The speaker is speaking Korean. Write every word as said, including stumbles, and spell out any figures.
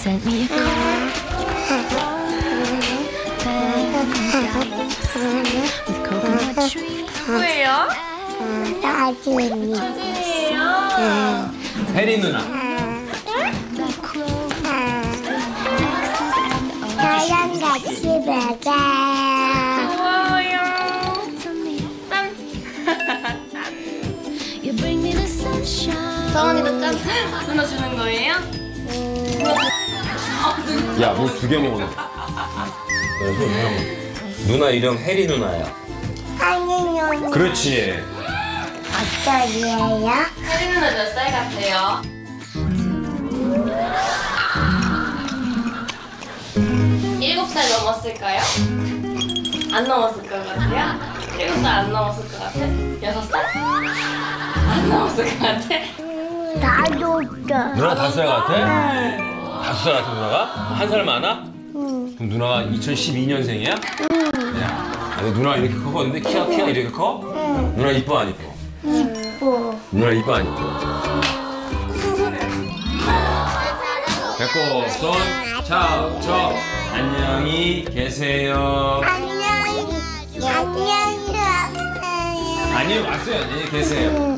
sent me a card with coconut tree. 누구예요? 나중에 누구예요? 혜리 누나. That clothes, 나랑 같이 먹어. 고마워요. 짠. you bring me the sunshine. 서원이도 짠. 누나 주는 거예요? 야, 물 두 개 먹었네. 누나 이름 혜리 누나야. 아니요. 그렇지. 어떠해요? 혜리 누나 몇 살 같아요? 일곱 살 넘었을까요? 안 넘었을 것 같아요? 일곱 살 안 넘었을 것 같아? 여섯 살? 안 넘었을 것 같아? 나도 없다. 누나 다섯 살 같아? 다섯 살 같아 누나가? 한 살 많아? 응. 그럼 누나가 이천십이 년생이야? 야, 아니 누나가 이렇게 컸는데 키가 키가 이렇게 커? 응. 누나 이뻐 안 이뻐? 이뻐. 누나 이뻐 안 이뻐? 배꼽 손 차우 쳐 안녕히 계세요. 안녕히 안녕히 아니요 왔어요. 안녕히 계세요.